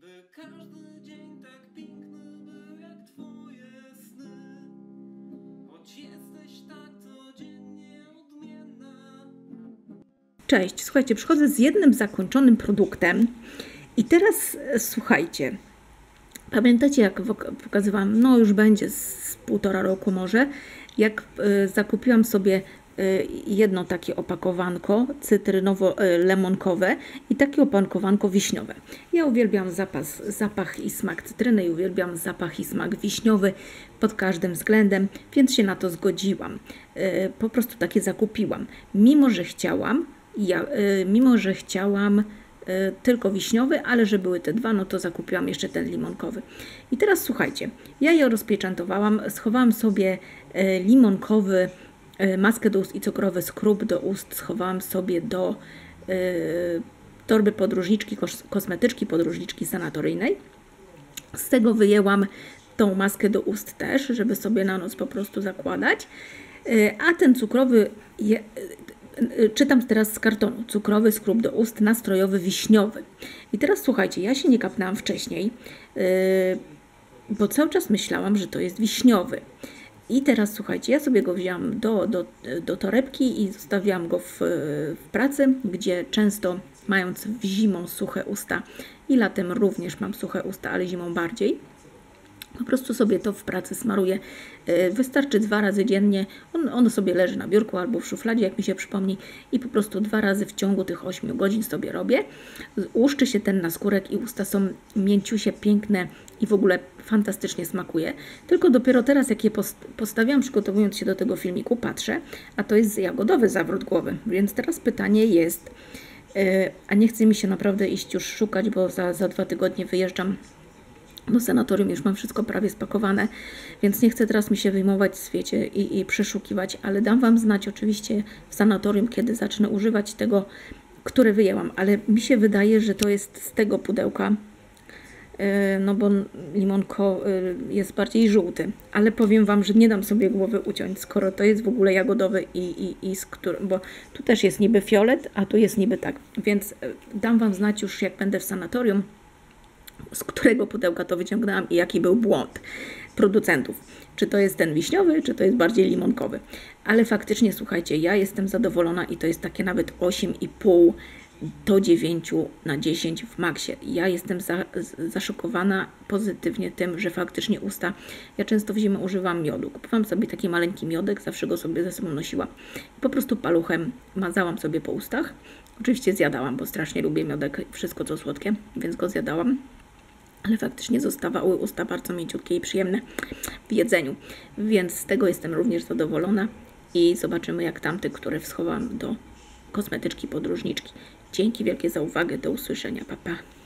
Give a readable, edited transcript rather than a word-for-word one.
By każdy dzień tak piękny był jak twoje sny, choć jesteś tak codziennie odmienna. Cześć, słuchajcie, przychodzę z jednym zakończonym produktem i teraz słuchajcie, pamiętacie jak pokazywałam, no już będzie z 1,5 roku może, jak zakupiłam sobie jedno takie opakowanko cytrynowo-lemonkowe i takie opakowanko wiśniowe. Ja uwielbiam zapach i smak cytryny i uwielbiam zapach i smak wiśniowy pod każdym względem, więc się na to zgodziłam. Po prostu takie zakupiłam. Mimo że chciałam tylko wiśniowy, ale że były te dwa, no to zakupiłam jeszcze ten limonkowy. I teraz słuchajcie, ja je rozpieczętowałam, schowałam sobie limonkowy, maskę do ust i cukrowy skrób do ust schowałam sobie do torby podróżniczki, kosmetyczki podróżniczki sanatoryjnej. Z tego wyjęłam tą maskę do ust też, żeby sobie na noc po prostu zakładać. A ten cukrowy, czytam teraz z kartonu, cukrowy skrób do ust nastrojowy wiśniowy. I teraz słuchajcie, ja się nie kapnęłam wcześniej, bo cały czas myślałam, że to jest wiśniowy. I teraz słuchajcie, ja sobie go wzięłam do torebki i zostawiłam go w pracy, gdzie często mając zimą suche usta i latem również mam suche usta, ale zimą bardziej, po prostu sobie to w pracy smaruję. Wystarczy 2 razy dziennie. Ono sobie leży na biurku albo w szufladzie, jak mi się przypomni. I po prostu 2 razy w ciągu tych 8 godzin sobie robię. Łuszczy się ten naskórek i usta są mięciusie, piękne i w ogóle fantastycznie smakuje. Tylko dopiero teraz, jak je postawiłam, przygotowując się do tego filmiku, patrzę, a to jest jagodowy zawrót głowy. Więc teraz pytanie jest, a nie chce mi się naprawdę iść już szukać, bo za 2 tygodnie wyjeżdżam do sanatorium, już mam wszystko prawie spakowane, więc nie chcę teraz mi się wyjmować z wiecie i przeszukiwać, ale dam Wam znać oczywiście w sanatorium, kiedy zacznę używać tego, które wyjęłam, ale mi się wydaje, że to jest z tego pudełka, no bo limonko jest bardziej żółty, ale powiem Wam, że nie dam sobie głowy uciąć, skoro to jest w ogóle jagodowy bo tu też jest niby fiolet, a tu jest niby tak, więc dam Wam znać już, jak będę w sanatorium, z którego pudełka to wyciągnęłam i jaki był błąd producentów. Czy to jest ten wiśniowy, czy to jest bardziej limonkowy. Ale faktycznie, słuchajcie, ja jestem zadowolona i to jest takie nawet 8,5 do 9 na 10 w maksie. Ja jestem zaszokowana pozytywnie tym, że faktycznie usta... Ja często w zimę używam miodu. Kupowałam sobie taki maleńki miodek, zawsze go sobie ze sobą nosiłam. I po prostu paluchem mazałam sobie po ustach. Oczywiście zjadałam, bo strasznie lubię miodek, wszystko co słodkie, więc go zjadałam. Ale faktycznie zostawały usta bardzo mięciutkie i przyjemne w jedzeniu. Więc z tego jestem również zadowolona i zobaczymy jak tamte, które schowałam do kosmetyczki podróżniczki. Dzięki wielkie za uwagę, do usłyszenia, pa pa.